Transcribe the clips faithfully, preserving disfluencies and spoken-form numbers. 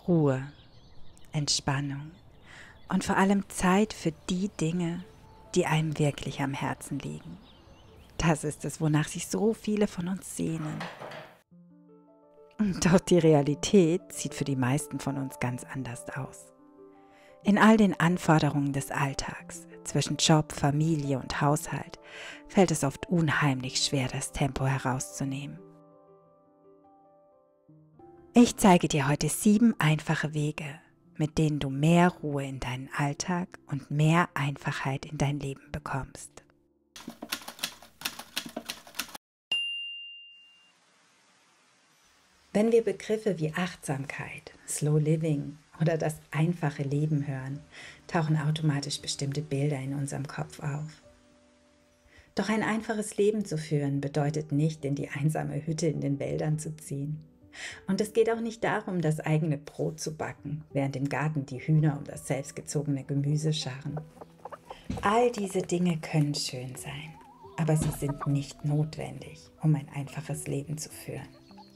Ruhe, Entspannung und vor allem Zeit für die Dinge, die einem wirklich am Herzen liegen. Das ist es, wonach sich so viele von uns sehnen. Doch die Realität sieht für die meisten von uns ganz anders aus. In all den Anforderungen des Alltags, zwischen Job, Familie und Haushalt, fällt es oft unheimlich schwer, das Tempo herauszunehmen. Ich zeige dir heute sieben einfache Wege, mit denen du mehr Ruhe in deinen Alltag und mehr Einfachheit in dein Leben bekommst. Wenn wir Begriffe wie Achtsamkeit, Slow Living oder das einfache Leben hören, tauchen automatisch bestimmte Bilder in unserem Kopf auf. Doch ein einfaches Leben zu führen bedeutet nicht, in die einsame Hütte in den Wäldern zu ziehen. Und es geht auch nicht darum, das eigene Brot zu backen, während im Garten die Hühner um das selbstgezogene Gemüse scharren. All diese Dinge können schön sein, aber sie sind nicht notwendig, um ein einfaches Leben zu führen.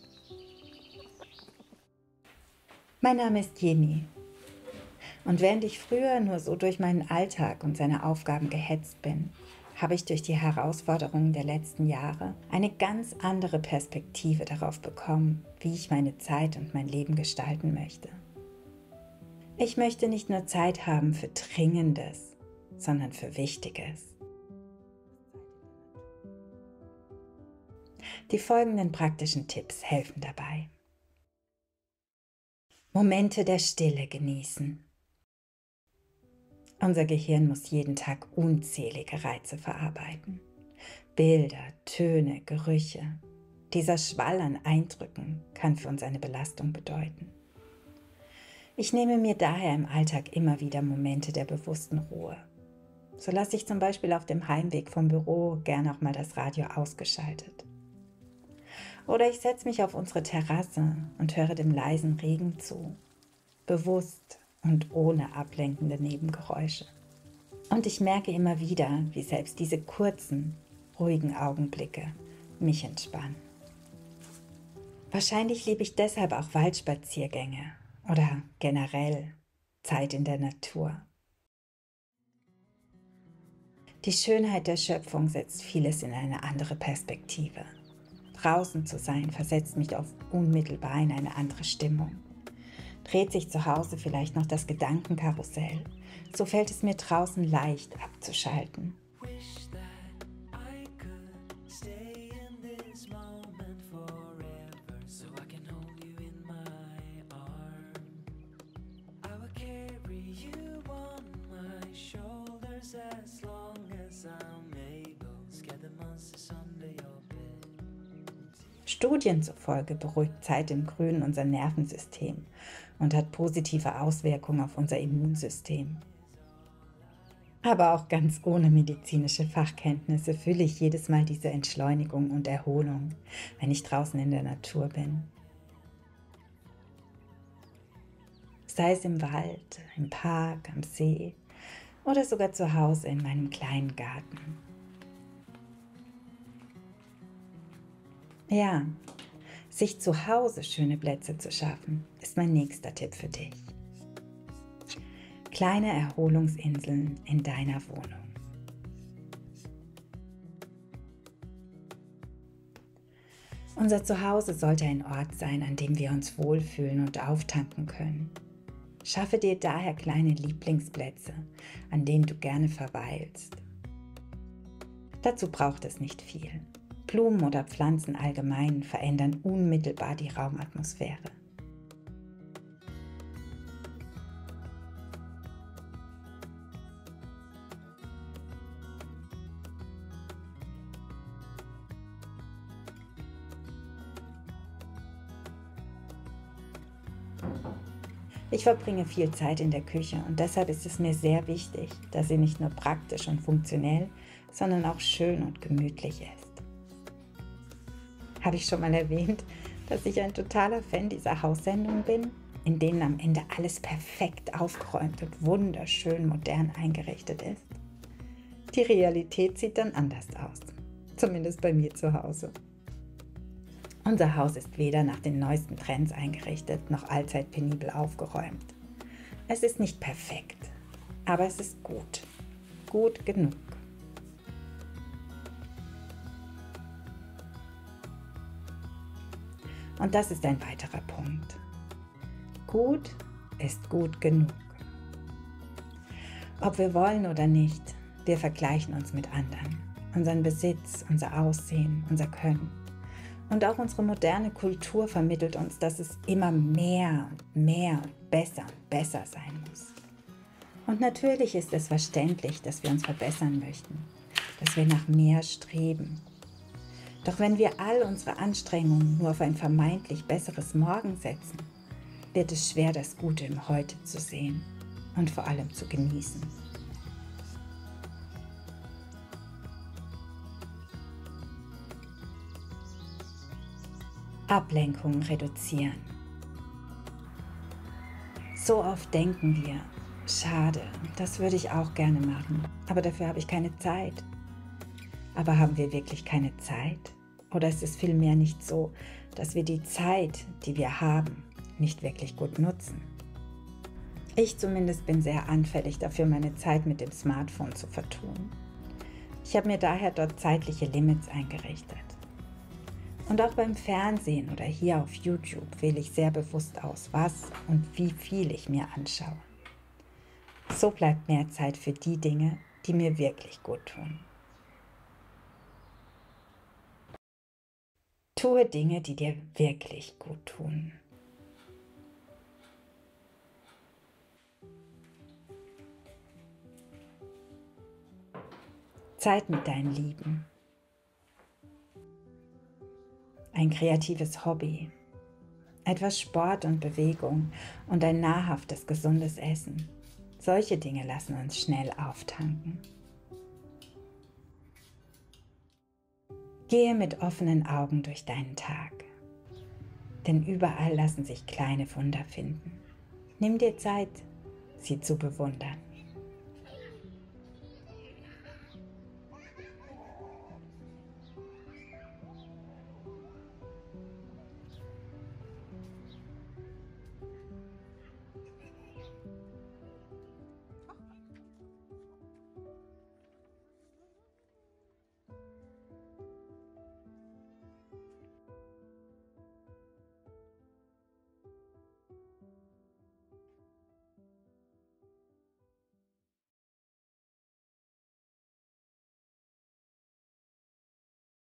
Mein Name ist Jenny und während ich früher nur so durch meinen Alltag und seine Aufgaben gehetzt bin, habe ich durch die Herausforderungen der letzten Jahre eine ganz andere Perspektive darauf bekommen, wie ich meine Zeit und mein Leben gestalten möchte. Ich möchte nicht nur Zeit haben für Dringendes, sondern für Wichtiges. Die folgenden praktischen Tipps helfen dabei. Momente der Stille genießen. Unser Gehirn muss jeden Tag unzählige Reize verarbeiten. Bilder, Töne, Gerüche. Dieser Schwall an Eindrücken kann für uns eine Belastung bedeuten. Ich nehme mir daher im Alltag immer wieder Momente der bewussten Ruhe. So lasse ich zum Beispiel auf dem Heimweg vom Büro gern auch mal das Radio ausgeschaltet. Oder ich setze mich auf unsere Terrasse und höre dem leisen Regen zu, bewusst und ohne ablenkende Nebengeräusche. Und ich merke immer wieder, wie selbst diese kurzen, ruhigen Augenblicke mich entspannen. Wahrscheinlich liebe ich deshalb auch Waldspaziergänge oder generell Zeit in der Natur. Die Schönheit der Schöpfung setzt vieles in eine andere Perspektive. Draußen zu sein, versetzt mich oft unmittelbar in eine andere Stimmung. Dreht sich zu Hause vielleicht noch das Gedankenkarussell, so fällt es mir draußen leicht abzuschalten. Studien zufolge beruhigt Zeit im Grünen unser Nervensystem und hat positive Auswirkungen auf unser Immunsystem. Aber auch ganz ohne medizinische Fachkenntnisse fühle ich jedes Mal diese Entschleunigung und Erholung, wenn ich draußen in der Natur bin. Sei es im Wald, im Park, am See oder sogar zu Hause in meinem kleinen Garten. Ja, sich zu Hause schöne Plätze zu schaffen, ist mein nächster Tipp für dich. Kleine Erholungsinseln in deiner Wohnung. Unser Zuhause sollte ein Ort sein, an dem wir uns wohlfühlen und auftanken können. Schaffe dir daher kleine Lieblingsplätze, an denen du gerne verweilst. Dazu braucht es nicht viel. Blumen oder Pflanzen allgemein verändern unmittelbar die Raumatmosphäre. Ich verbringe viel Zeit in der Küche und deshalb ist es mir sehr wichtig, dass sie nicht nur praktisch und funktionell, sondern auch schön und gemütlich ist. Habe ich schon mal erwähnt, dass ich ein totaler Fan dieser Haussendungen bin, in denen am Ende alles perfekt aufgeräumt und wunderschön modern eingerichtet ist? Die Realität sieht dann anders aus, zumindest bei mir zu Hause. Unser Haus ist weder nach den neuesten Trends eingerichtet, noch allzeit penibel aufgeräumt. Es ist nicht perfekt, aber es ist gut. Gut genug. Und das ist ein weiterer Punkt. Gut ist gut genug. Ob wir wollen oder nicht, wir vergleichen uns mit anderen. Unseren Besitz, unser Aussehen, unser Können. Und auch unsere moderne Kultur vermittelt uns, dass es immer mehr und mehr und besser und besser sein muss. Und natürlich ist es verständlich, dass wir uns verbessern möchten, dass wir nach mehr streben. Doch wenn wir all unsere Anstrengungen nur auf ein vermeintlich besseres Morgen setzen, wird es schwer, das Gute im Heute zu sehen und vor allem zu genießen. Ablenkungen reduzieren. So oft denken wir, schade, das würde ich auch gerne machen, aber dafür habe ich keine Zeit. Aber haben wir wirklich keine Zeit? Oder ist es vielmehr nicht so, dass wir die Zeit, die wir haben, nicht wirklich gut nutzen? Ich zumindest bin sehr anfällig dafür, meine Zeit mit dem Smartphone zu vertun. Ich habe mir daher dort zeitliche Limits eingerichtet. Und auch beim Fernsehen oder hier auf YouTube wähle ich sehr bewusst aus, was und wie viel ich mir anschaue. So bleibt mehr Zeit für die Dinge, die mir wirklich gut tun. Tue Dinge, die dir wirklich gut tun. Zeit mit deinen Lieben. Ein kreatives Hobby, etwas Sport und Bewegung und ein nahrhaftes, gesundes Essen. Solche Dinge lassen uns schnell auftanken. Gehe mit offenen Augen durch deinen Tag, denn überall lassen sich kleine Wunder finden. Nimm dir Zeit, sie zu bewundern.